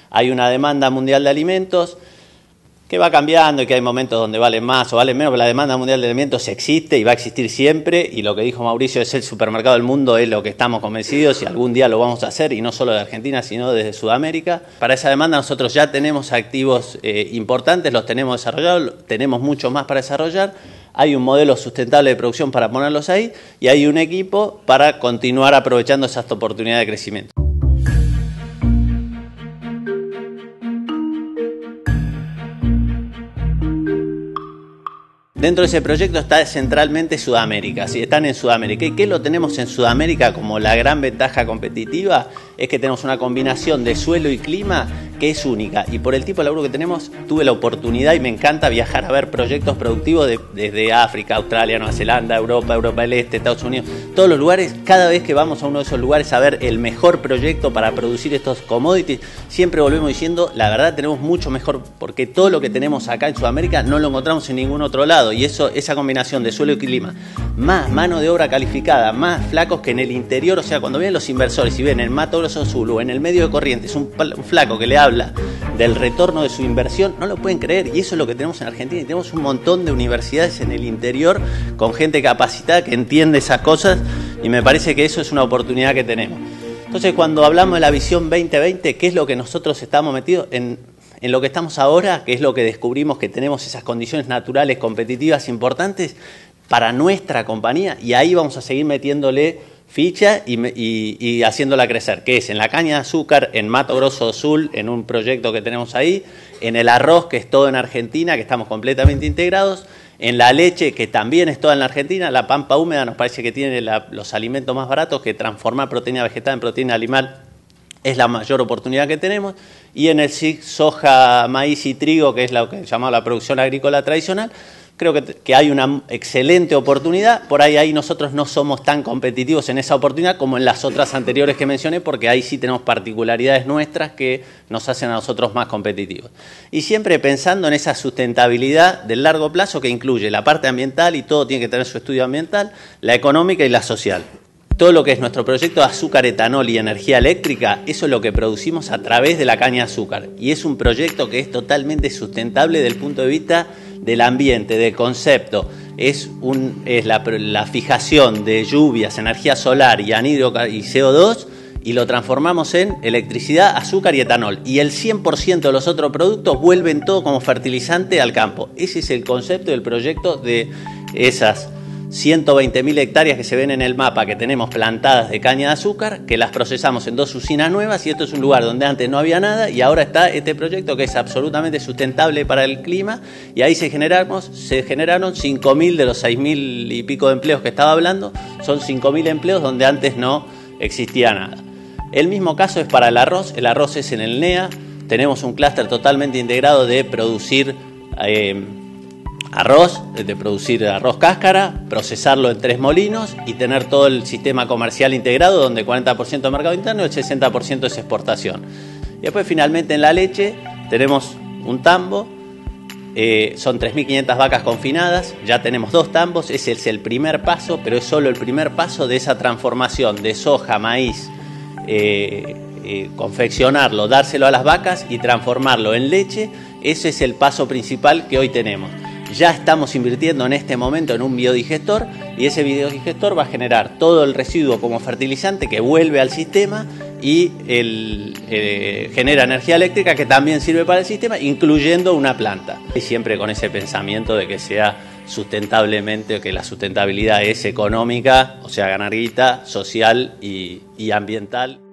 Hay una demanda mundial de alimentos que va cambiando y que hay momentos donde valen más o valen menos, pero la demanda mundial de alimentos existe y va a existir siempre, y lo que dijo Mauricio es el supermercado del mundo, es lo que estamos convencidos y algún día lo vamos a hacer, y no solo de Argentina, sino desde Sudamérica. Para esa demanda nosotros ya tenemos activos importantes, los tenemos desarrollados, tenemos mucho más para desarrollar, hay un modelo sustentable de producción para ponerlos ahí y hay un equipo para continuar aprovechando esas oportunidades de crecimiento. Dentro de ese proyecto está centralmente Sudamérica, ¿sí? Están en Sudamérica. ¿Y qué lo tenemos en Sudamérica como la gran ventaja competitiva? Es que tenemos una combinación de suelo y clima que es única. Y por el tipo de laburo que tenemos, tuve la oportunidad y me encanta viajar a ver proyectos productivos desde África, Australia, Nueva Zelanda, Europa del Este, Estados Unidos, todos los lugares. Cada vez que vamos a uno de esos lugares a ver el mejor proyecto para producir estos commodities, siempre volvemos diciendo, la verdad tenemos mucho mejor, porque todo lo que tenemos acá en Sudamérica no lo encontramos en ningún otro lado. Y esa combinación de suelo y clima, más mano de obra calificada, más flacos que en el interior, o sea, cuando vienen los inversores y ven en Mato Grosso do Sul o en el medio de Corrientes un flaco que le habla del retorno de su inversión, no lo pueden creer, y eso es lo que tenemos en Argentina, y tenemos un montón de universidades en el interior con gente capacitada que entiende esas cosas, y me parece que eso es una oportunidad que tenemos. Entonces, cuando hablamos de la visión 2020, ¿qué es lo que nosotros estamos metidos en lo que estamos ahora, que es lo que descubrimos, que tenemos esas condiciones naturales competitivas importantes para nuestra compañía, y ahí vamos a seguir metiéndole ficha y haciéndola crecer, que es en la caña de azúcar, en Mato Grosso do Sul, en un proyecto que tenemos ahí, en el arroz, que es todo en Argentina, que estamos completamente integrados, en la leche, que también es toda en la Argentina, la pampa húmeda nos parece que tiene los alimentos más baratos, que transformar proteína vegetal en proteína animal es la mayor oportunidad que tenemos, y en el SIC, soja, maíz y trigo, que es lo que llamamos la producción agrícola tradicional, creo que hay una excelente oportunidad. Por ahí nosotros no somos tan competitivos en esa oportunidad como en las otras anteriores que mencioné, porque ahí sí tenemos particularidades nuestras que nos hacen a nosotros más competitivos. Y siempre pensando en esa sustentabilidad del largo plazo que incluye la parte ambiental, y todo tiene que tener su estudio ambiental, la económica y la social. Todo lo que es nuestro proyecto de azúcar, etanol y energía eléctrica, eso es lo que producimos a través de la caña de azúcar. Y es un proyecto que es totalmente sustentable desde el punto de vista del ambiente, del concepto. Es la fijación de lluvias, energía solar y anhídrido y CO2, y lo transformamos en electricidad, azúcar y etanol. Y el 100% de los otros productos vuelven todo como fertilizante al campo. Ese es el concepto del proyecto de esas 120.000 hectáreas que se ven en el mapa que tenemos plantadas de caña de azúcar, que las procesamos en 2 usinas nuevas, y esto es un lugar donde antes no había nada, y ahora está este proyecto que es absolutamente sustentable para el clima, y ahí se generaron 5.000 de los 6.000 y pico de empleos que estaba hablando, son 5.000 empleos donde antes no existía nada. El mismo caso es para el arroz es en el NEA, tenemos un clúster totalmente integrado de producir arroz cáscara, procesarlo en 3 molinos y tener todo el sistema comercial integrado, donde 40% de mercado interno y el 60% es exportación. Y después finalmente en la leche tenemos un tambo, son 3.500 vacas confinadas, ya tenemos 2 tambos, ese es el primer paso, pero es solo el primer paso de esa transformación de soja, maíz, confeccionarlo, dárselo a las vacas y transformarlo en leche. Ese es el paso principal que hoy tenemos. Ya estamos invirtiendo en este momento en un biodigestor, y ese biodigestor va a generar todo el residuo como fertilizante que vuelve al sistema y genera energía eléctrica que también sirve para el sistema, incluyendo una planta. Y siempre con ese pensamiento de que sea sustentablemente, que la sustentabilidad es económica, o sea, ganar guita, social y ambiental.